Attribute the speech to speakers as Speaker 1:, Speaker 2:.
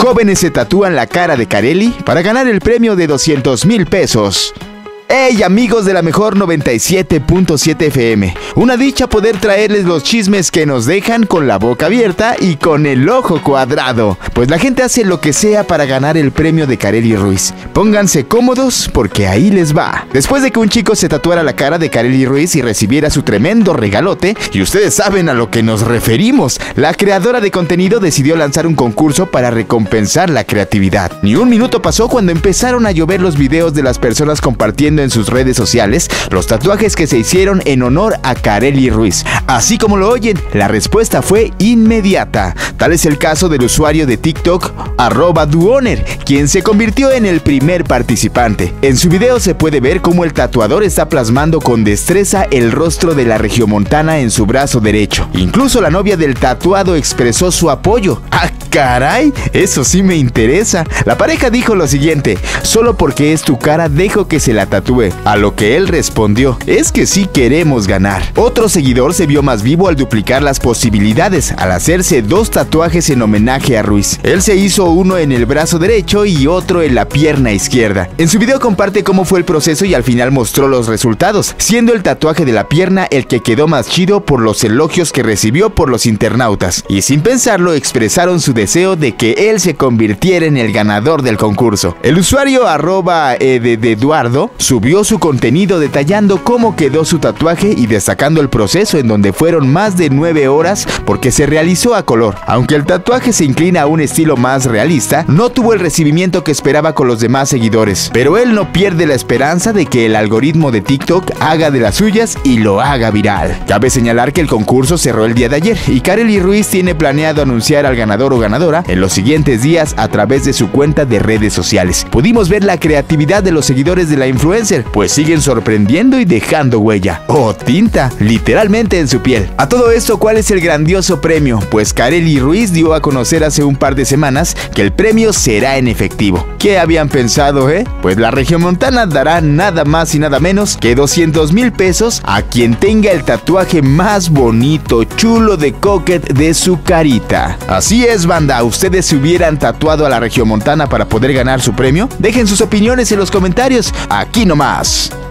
Speaker 1: Jóvenes se tatúan la cara de Karely para ganar el premio de 200,000 pesos. ¡Hey amigos de la mejor 97.7 FM! Una dicha poder traerles los chismes que nos dejan con la boca abierta y con el ojo cuadrado. Pues la gente hace lo que sea para ganar el premio de Karely Ruiz. Pónganse cómodos porque ahí les va. Después de que un chico se tatuara la cara de Karely Ruiz y recibiera su tremendo regalote, y ustedes saben a lo que nos referimos, la creadora de contenido decidió lanzar un concurso para recompensar la creatividad. Ni un minuto pasó cuando empezaron a llover los videos de las personas compartiendo en sus redes sociales los tatuajes que se hicieron en honor a Karely Ruiz. Así como lo oyen, la respuesta fue inmediata. Tal es el caso del usuario de TikTok @duoner, quien se convirtió en el primer participante. En su video se puede ver cómo el tatuador está plasmando con destreza el rostro de la regiomontana en su brazo derecho. Incluso la novia del tatuado expresó su apoyo. ¡Ah, caray! Eso sí me interesa. La pareja dijo lo siguiente: solo porque es tu cara dejo que se la tatúe. A lo que él respondió: es que sí queremos ganar. Otro seguidor se vio más vivo al duplicar las posibilidades, al hacerse 2 tatuajes en homenaje a Ruiz. Él se hizo uno en el brazo derecho y otro en la pierna izquierda. En su video comparte cómo fue el proceso y al final mostró los resultados, siendo el tatuaje de la pierna el que quedó más chido por los elogios que recibió por los internautas. Y sin pensarlo expresaron su deseo de que él se convirtiera en el ganador del concurso. El usuario @ededuardo subió su contenido detallando cómo quedó su tatuaje y destacando el proceso en donde fueron más de 9 horas porque se realizó a color. Aunque el tatuaje se inclina a un estilo más realista, no tuvo el recibimiento que esperaba con los demás seguidores. Pero él no pierde la esperanza de que el algoritmo de TikTok haga de las suyas y lo haga viral. Cabe señalar que el concurso cerró el día de ayer y Karely Ruiz tiene planeado anunciar al ganador o ganadora en los siguientes días a través de su cuenta de redes sociales. Pudimos ver la creatividad de los seguidores de la influencer, pues siguen sorprendiendo y dejando huella o tinta literalmente en su piel. A todo esto, ¿cuál es el grandioso premio? Pues Karely Ruiz dio a conocer hace un par de semanas que el premio será en efectivo. ¿Qué habían pensado, Pues la regiomontana dará nada más y nada menos que 200,000 pesos a quien tenga el tatuaje más bonito, chulo de coquet de su carita. Así es, banda. ¿Ustedes se hubieran tatuado a la regiomontana para poder ganar su premio? Dejen sus opiniones en los comentarios. Aquí nomás.